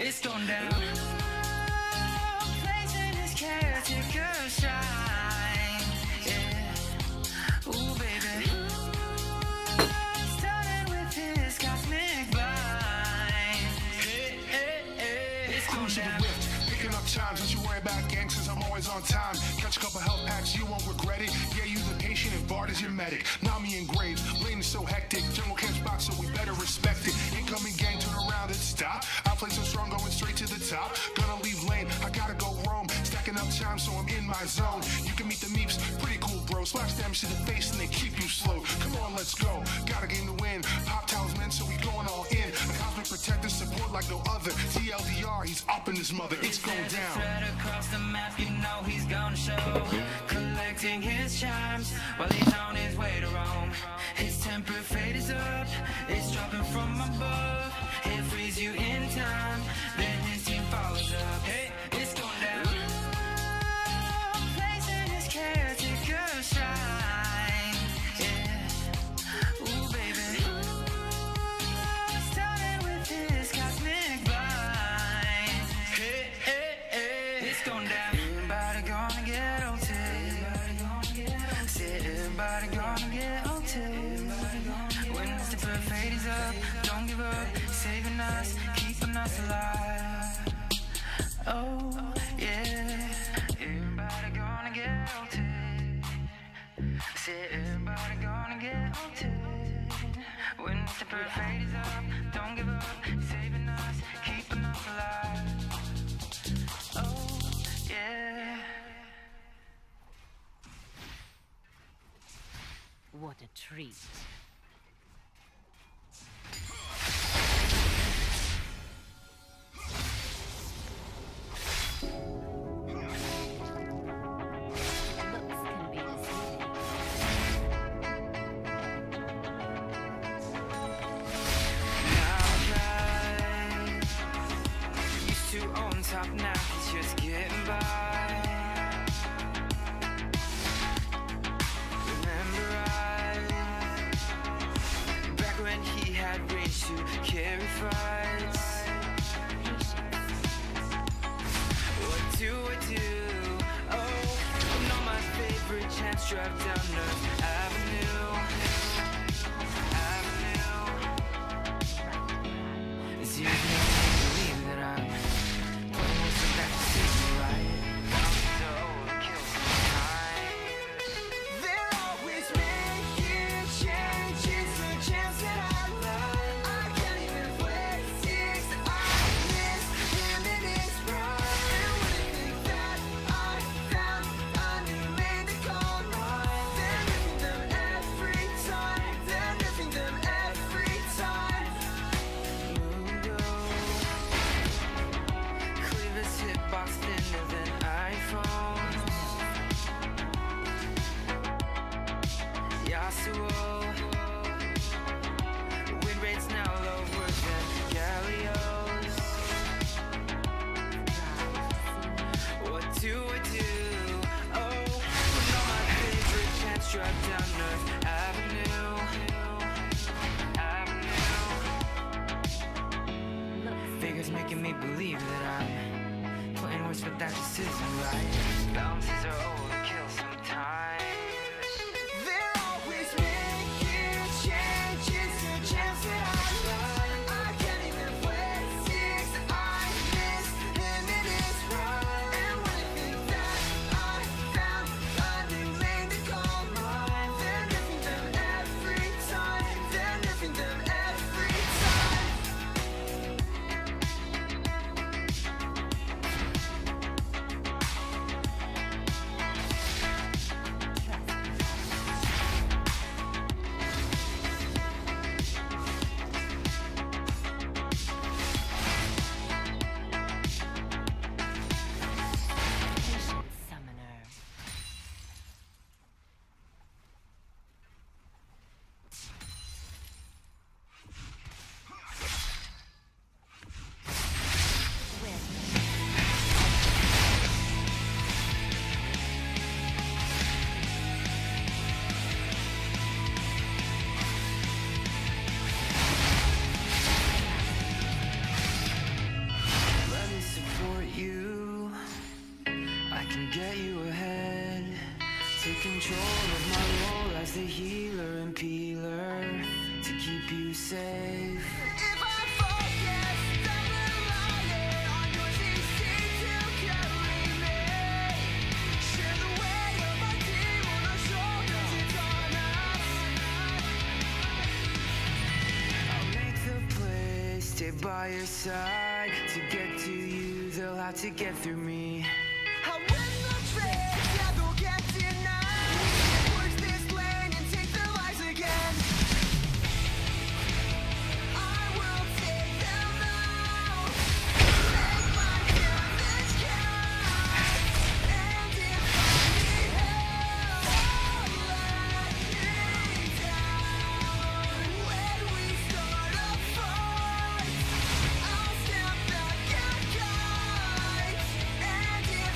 It's going down. Placing his caretaker shine. Yeah. Ooh, baby. Starting with his cosmic vibe. Hey, hey, hey. It's going down. Picking up chimes, don't you worry about gangsters, I'm always on time. Catch a couple health packs, you won't regret it. Yeah, you the patient and Bart is your medic. Nami engraved, lane is so hectic. General camp spot, so we better respect it. Incoming gang, turn around and stop. I play so strong, going straight to the top. Gonna leave lane, I gotta go roam. Stacking up chimes, so I'm in my zone. You can meet the meeps, pretty cool, bro. Splash damage to the face and they keep you slow. Come on, let's go. Got a game to win. Pop talisman, so we going all in. A cosmic protector, support like no other. TLDR, he's up in his mother. It's going down. Thread across the map, you know he's gonna show. Collecting his chimes while he's on his way to Rome. His temper fade is up, it's dropping from above. He'll freeze you in time, then his team follows up. Hey, it's going down. Placing his caretaker shine. Yeah. Ooh, baby. Starting with his cosmic vibe. Hey, hey, hey. It's going down. Everybody gonna get OT. Say everybody gonna get OT. When the fade is up, don't give up. Saving us, keeping us alive. Oh, yeah. Everybody gonna get OT. Say everybody gonna get OT. When the fade is up, don't give up. Saving us, keeping us alive. Oh, yeah. What a treat. Top now, he's just getting by. Remember back when he had range to carry fights. What do I do? Oh, know my favorite chance, drive down North Avenue. It's you make me believe that I'm win rates now lower than Gallios. What do I do? Oh, know my favorite chance, drive down North Avenue. Figures making me believe that I'm putting words, but that just isn't right. Bounties are overkill sometimes. control of my role as the healer and peeler to keep you safe. If I focus, then relying on your DC to carry me. Share the weight of my team on our shoulders, it's on us. I'll make the play, stay by your side. To get to you, they'll have to get through me. I'll win the trade, yeah, they'll get denied. Push this lane and take their lives again. I will take them out, make my damage count. And if I need help, let me down. When we start a fight, I'll step back and guide. And if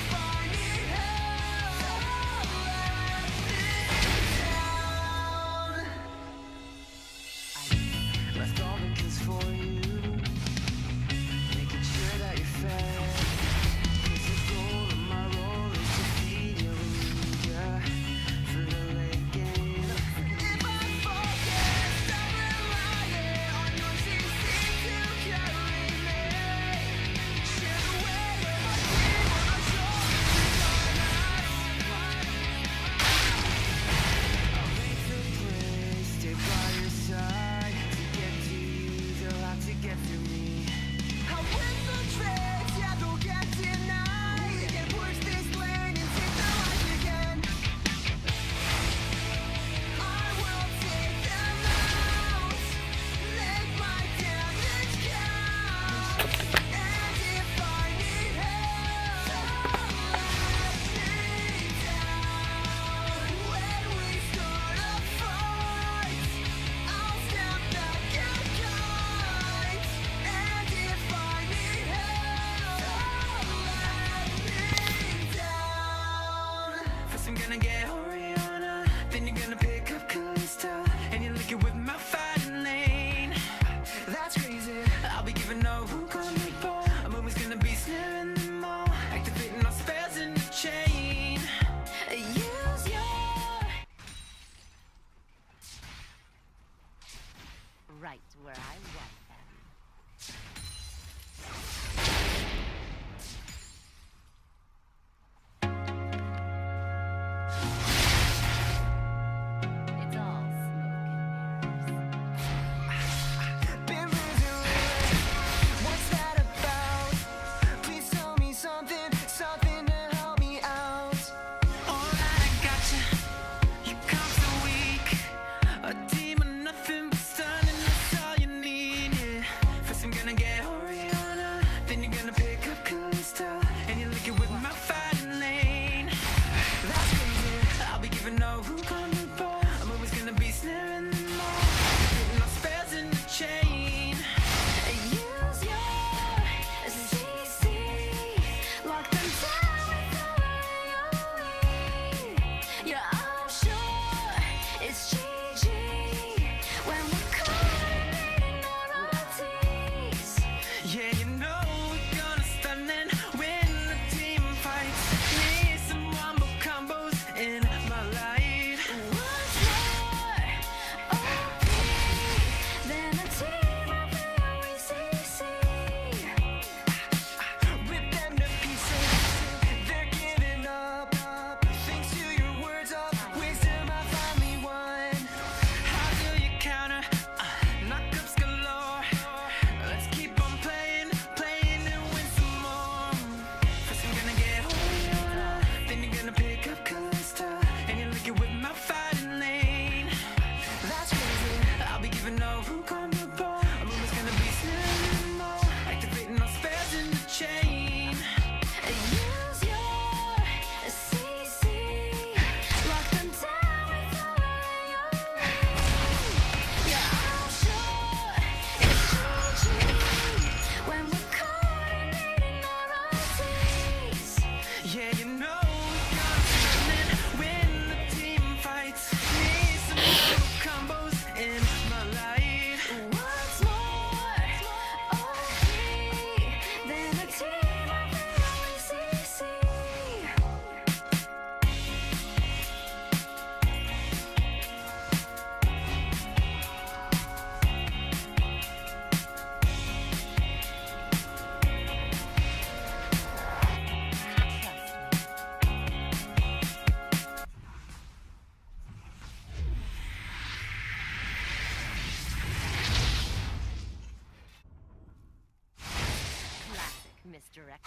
Misdirect.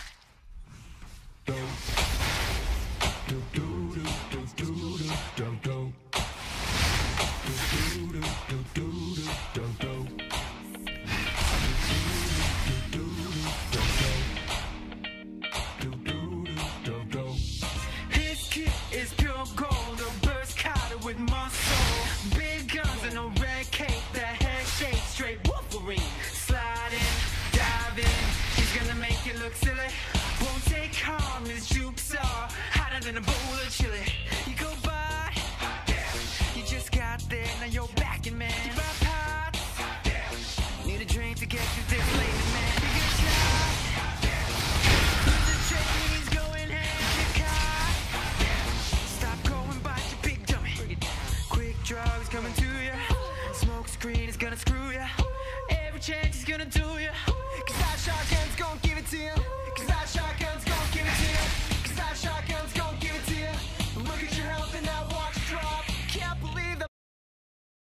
His kit is pure gold, a burst cutter with muscle, big guns and a red cape, the head shape straight Wolverine. Sliding, diving, he's gonna make you look silly. Won't take harm, his jukes are hotter than a bowl of chili. You go by, you just got there, now you're back in man. You buy pots, need a drink to get through this late man. You get shot, the train's going hand to car. Stop going by your big dummy. Quick drugs coming to ya, smoke screen is gonna screw ya.